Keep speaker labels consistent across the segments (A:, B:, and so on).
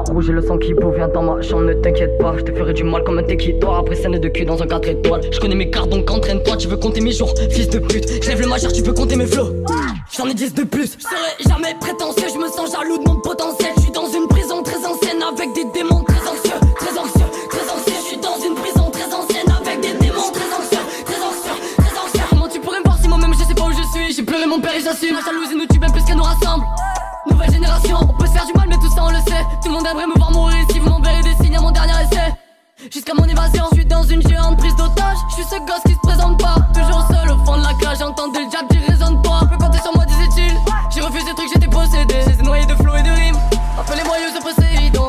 A: lumière rouge et le sang qui boue. Viens dans ma chambre, ne t'inquiète pas, je te ferai du mal comme un tequito. Après scène de cul dans un 4 étoiles. Je connais mes cartes donc entraîne-toi. Tu veux compter mes jours, fils de pute. Je lève le majeur, tu peux compter mes flots. J'en ai 10 de plus. Je serai jamais prétentieux, je me sens jaloux de mon potentiel. Je suis dans une prison très ancienne avec des démons très anxieux. Très anxieux, très anxieux. Je suis dans une prison très ancienne avec des démons très anxieux. Très anxieux, très anxieux. Comment tu pourrais me voir si moi-même je sais pas où je suis. J'ai pleuré mon père et j'assume. La jalousie nous tue même plus qu'elle nous rassemble. Nouvelle génération, on peut se faire du mal mais tout ça on le sait. Tout le monde aimerait me voir mourir si vous m'enverrez des signes à mon dernier essai. Jusqu'à mon évasion, je suis dans une géante prise d'otage. Je suis ce gosse qui se présente pas. Toujours seul au fond de la cage, j'entendais le diable dire résonne pas. Tu peux compter sur moi disait-il. J'ai refusé des trucs, j'étais possédé. J'étais noyé de flots et de rimes. Appelez-moi Yous de Poséidon.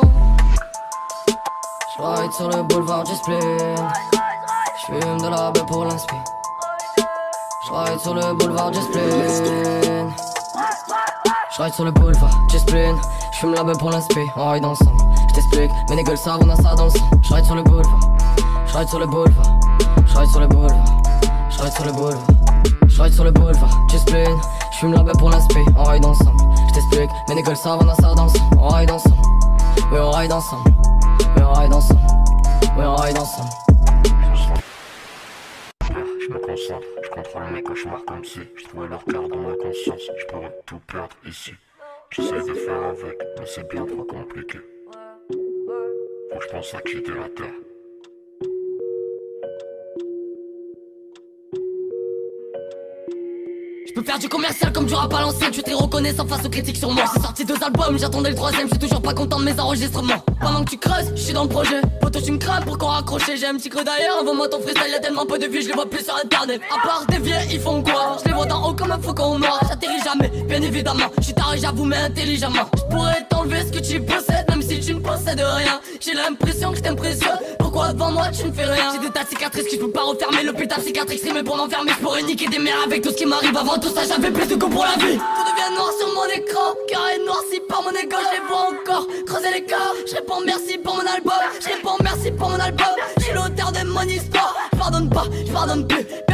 A: J'ride sur le boulevard du spleen. J'fume de la baie pour l'inspi. J'ride sur le boulevard du spleen. J'ride sur le boulevard, j'explain. J'fume la baie pour l'inspi, on ride ensemble. J't'explique, mes négals savent, on a ça dans le sang. J'ride sur le boulevard, j'ride sur le boulevard. J'ride sur le boulevard, j'ride sur le boulevard. J'ride sur le boulevard, j'explain. J'fume la baie pour l'inspi, on ride ensemble. J't'explique, mes négals savent, on a ça dans le sang. On ride ensemble, oui on ride ensemble. Oui on ride ensemble, oui on ride ensemble.
B: Je me concentre, je contrôle mes cauchemars comme si je trouvais leur cœur dans ma conscience. Je pourrais tout perdre ici. J'essaie de faire avec, mais c'est bien trop compliqué. Faut que je pense à quitter la terre.
A: Je peux faire du commercial comme du rap à l'ancienne. Je suis très reconnaissant face aux critiques sur moi. J'ai sorti 2 albums, j'attendais le 3ème. Je suis toujours pas content de mes enregistrements. Pendant que tu creuses, je suis dans le projet. Poto tu me crames pour qu'on raccroche. J'ai un petit creux d'ailleurs, envoie-moi ton freestyle. Y'a tellement peu de vues, je les vois plus sur internet. À part des vieux, ils font quoi? Je les vois d'en haut comme un faucon noir. J'atterris jamais, bien évidemment. Je suis taré, j'avoue, mais intelligemment. Je pourrais t'enlever ce que tu possèdes, même si tu ne possèdes rien. J'ai l'impression que je t'impressionne. Pourquoi devant moi tu ne fais rien? J'ai des tas de cicatrices que je peux pas refermer. Le putain de cicatrice mais pour m'enfermer. Je pourrais niquer des mères avec tout ce qui m'arrive. Avant tout ça j'avais plus de goût pour la vie. Tout devient noir sur mon écran, carré noirci par mon égo. Je les vois encore, creuser l'écart. Je réponds merci pour mon album. Je réponds merci pour mon album. Je suis l'auteur de mon histoire. Je pardonne pas, je pardonne plus.